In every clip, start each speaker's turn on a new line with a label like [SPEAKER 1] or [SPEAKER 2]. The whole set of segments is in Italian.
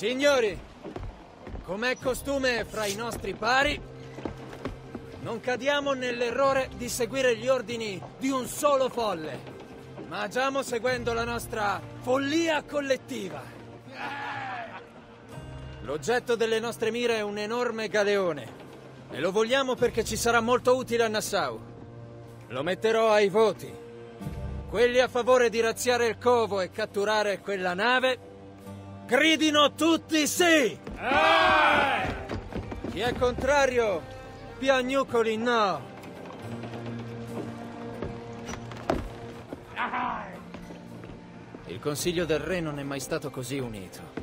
[SPEAKER 1] Signori, com'è costume fra i nostri pari, non cadiamo nell'errore di seguire gli ordini di un solo folle, ma agiamo seguendo la nostra follia collettiva. L'oggetto delle nostre mire è un enorme galeone e lo vogliamo perché ci sarà molto utile a Nassau. Lo metterò ai voti. Quelli a favore di razziare il covo e catturare quella nave, gridino tutti sì! Chi è contrario, piagnucoli no! Il Consiglio del Re non è mai stato così unito.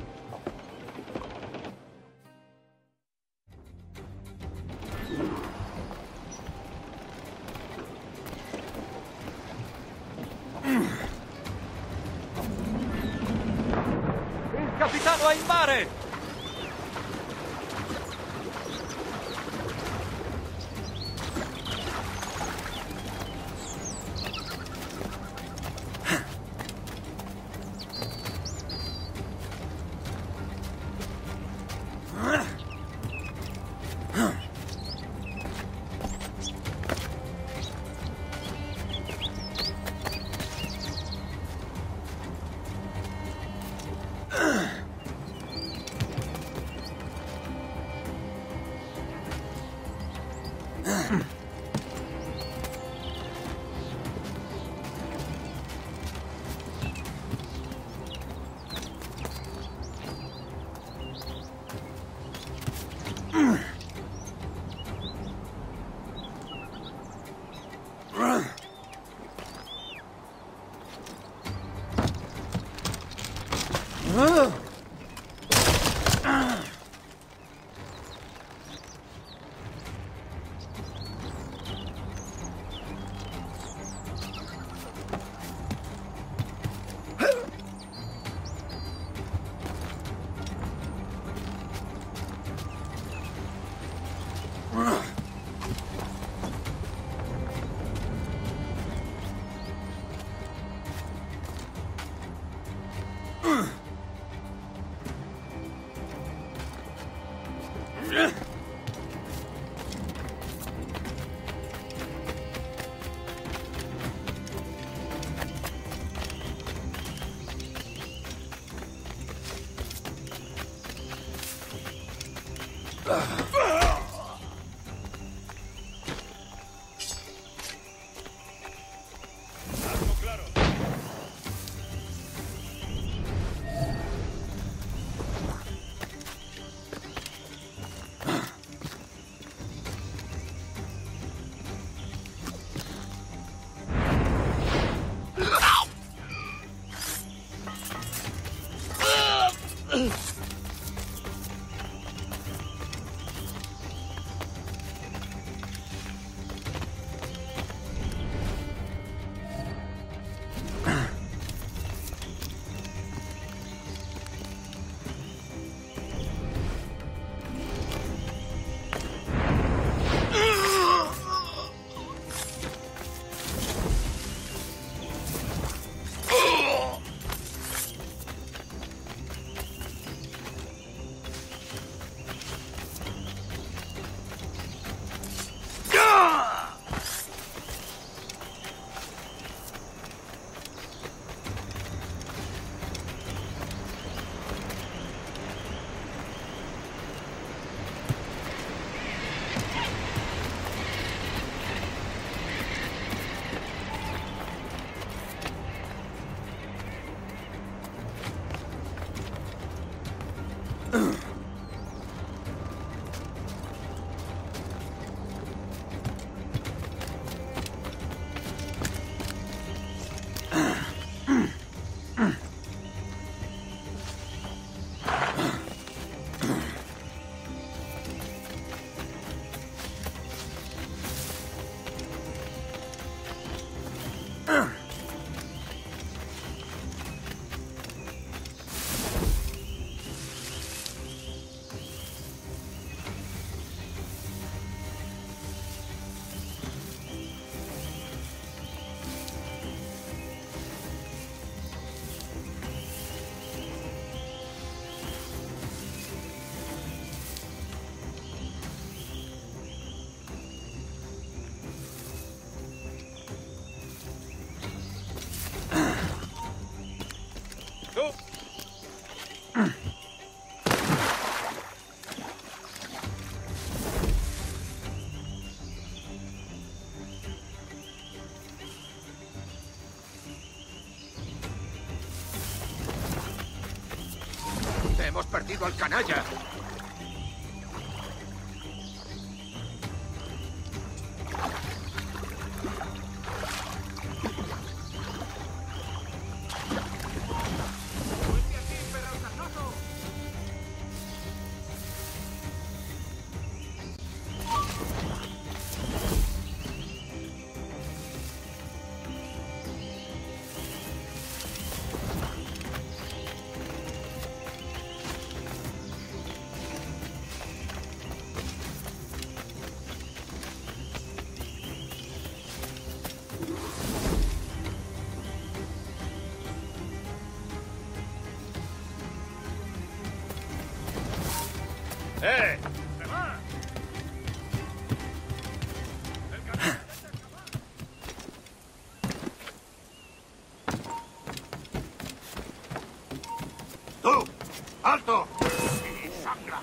[SPEAKER 2] Il capitano è in mare! castigo al canalla! ¡Se va! ¡Tú! ¡Alto! ¡Sangra!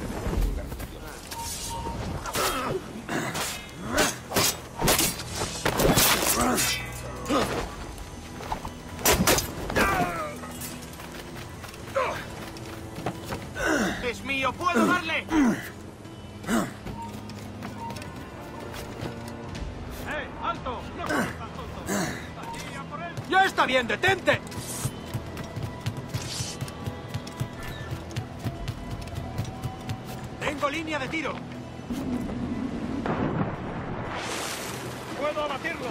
[SPEAKER 2] ¡Es mío! ¡Puedo darle! ¡Alto! ¡No seas tan tonto! ¡Allí, a por él! ¡Ya está bien! ¡Detente! ¡Tengo línea de tiro! ¡Puedo abatirlo!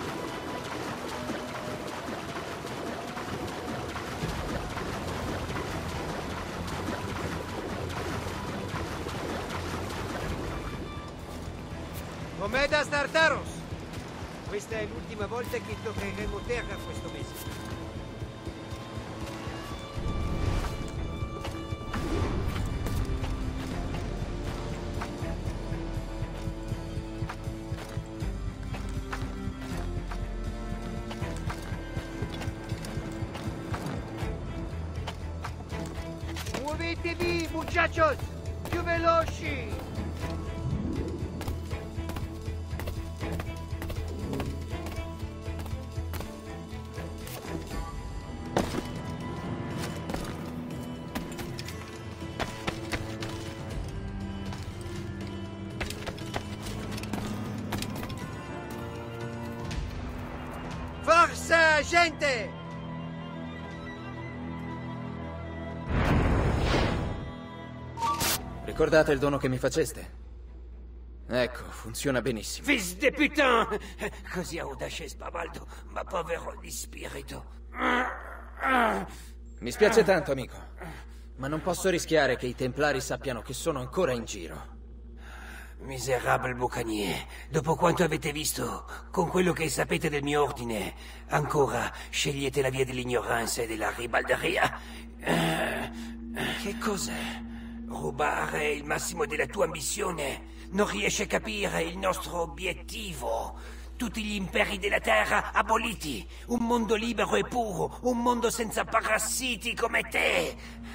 [SPEAKER 3] Omedas Tartaros! Questa è l'ultima volta che toccheremo terra questo mese. Muovetevi, muchachos! Più veloci! Forza, gente!
[SPEAKER 1] Ricordate il dono che mi faceste? Ecco, funziona benissimo.
[SPEAKER 3] Fils de putain! Così audace e spavaldo, ma povero di spirito.
[SPEAKER 1] Mi spiace tanto, amico. Ma non posso rischiare che i Templari sappiano che sono ancora in giro.
[SPEAKER 3] Miserabile bucanier, dopo quanto avete visto, con quello che sapete del mio ordine, ancora scegliete la via dell'ignoranza e della ribalderia?
[SPEAKER 1] Che cos'è?
[SPEAKER 3] Rubare il massimo della tua ambizione. Non riesci a capire il nostro obiettivo. Tutti gli imperi della terra aboliti. Un mondo libero e puro. Un mondo senza parassiti come te.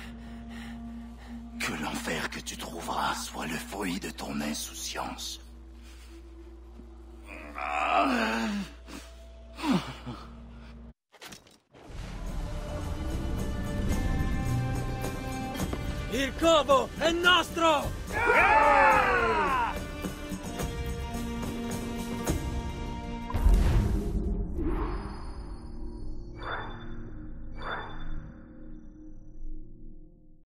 [SPEAKER 4] Que l'enfer que tu trouveras soit le fruit de ton insouciance.
[SPEAKER 1] Il covo è nostro!